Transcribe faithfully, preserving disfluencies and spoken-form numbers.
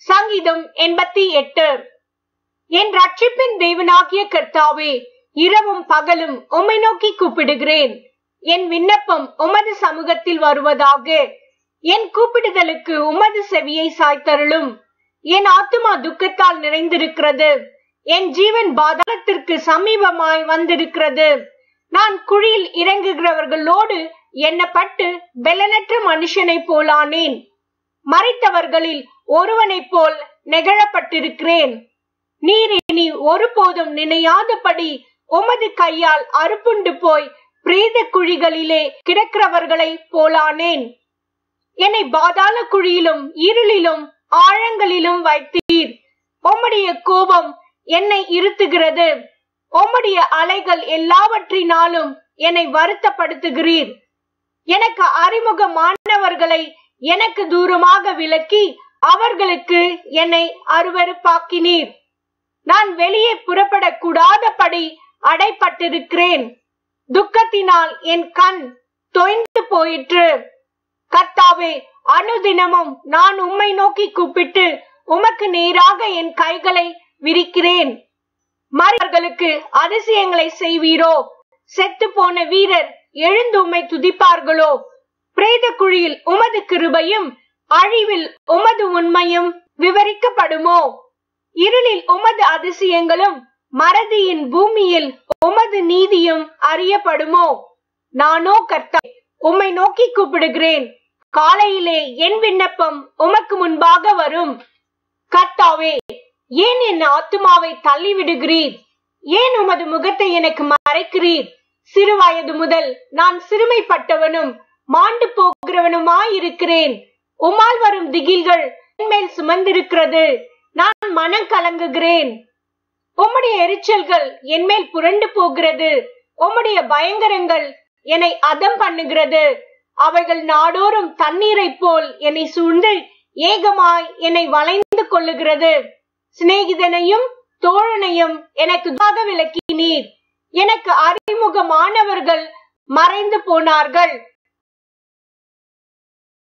சங்கீதம் எண்பத்தி எட்டு. என் ரட்சிப்பின் தேவனாகிய கர்த்தாவே, இரவும் பகலும் உம்மை நோக்கி கூப்பிடுகிறேன். என் விண்ணப்பம் உமது சமூகத்தில் வருவதாக. என் கூப்பிடுதலுக்கு உமது செவியை சாய்த்தருளும். என் ஆத்துமா துக்கத்தால் நிறைந்திருக்கிறது. என் ஜீவன் பாதாளத்திற்கு சமீபமாய் வந்திருக்கிறது. நான் குழியில் இறங்குகிறவர்களோடு எண்ணப்பட்டு பெலனற்ற மனுஷனை போலானேன். மரித்தவர்களில் ஒருவனைப் போல் நெகழப்பட்டிருக்கிறேன். நீர் இனி ஒருபோதும் நினையாதபடி உமது கையால் அறுப்புண்டு போய் பிரேத குழிகளிலே கிடக்கிறவர்களை போலானேன். என்னை பாதாள குழியிலும் இருளிலும் ஆழங்களிலும் வைத்தீர். உம்முடைய கோபம் என்னை இருத்துகிறது. உம்முடைய அலைகள் எல்லாவற்றினாலும் என்னை வருத்தப்படுத்துகிறீர். எனக்கு அறிமுகமானவர்களை எனக்கு தூரமாக விலக்கி அவர்களுக்கு என்னை அருவருப்பாக்கினீர். நான் வெளியே புறப்படக்கூடாதபடி அடைப்பட்டிருக்கிறேன். துக்கத்தினால் என் கண் தொய்ந்து போயிற்று. கர்த்தாவே, அனுதினமும் நான் உம்மை நோக்கி கூப்பிட்டு உமக்கு நேராக என் கைகளை விரிக்கிறேன். மற்றவர்களுக்கு அதிசயங்களை செய்வீரோ? செத்து போன வீரர் எழுந்து உம்மை துதிப்பார்களோ? பிரேத குழியில் உமது கிருபையும் அழிவில் உமது உண்மையும் விவரிக்கப்படுமோ? இருளில் உமது அதிசயங்களும் மறதியின் பூமியில் உமது நீதியும் அறியப்படுமோ? நானோ கர்த்தா உம்மை நோக்கி கூப்பிடுகிறேன். காலையிலே என் விண்ணப்பம் உமக்கு முன்பாக வரும். கர்த்தாவே, ஏன் என் ஆத்துமாவை தள்ளி விடுகிறீர்? ஏன் உமது முகத்தை எனக்கு மறைக்கிறீர்? சிறு வயது முதல் நான் சிறுமைப்பட்டவனும் மாண்டு போகிறவனுமாயிருக்கிறேன். உம்மால் வரும் திகில்கள் என்மேல் சுமந்திருக்கிறது. நான் மனம் கலங்குகிறேன். உம்முடைய எரிச்சல்கள் என்மேல் புரண்டு போகிறது. உம்முடைய பயங்கரங்கள் என்னை அதம் பண்ணுகிறது. அவைகள் நாடோறும் தண்ணீரை போல் என்னை சூழ்ந்து ஏகமாய் என்னை வளைந்து கொள்ளுகிறது. சிநேகிதனையும் தோழனையும் எனக்கு விலக்கினீர். எனக்கு அறிமுகமானவர்கள் மறைந்து போனார்கள்.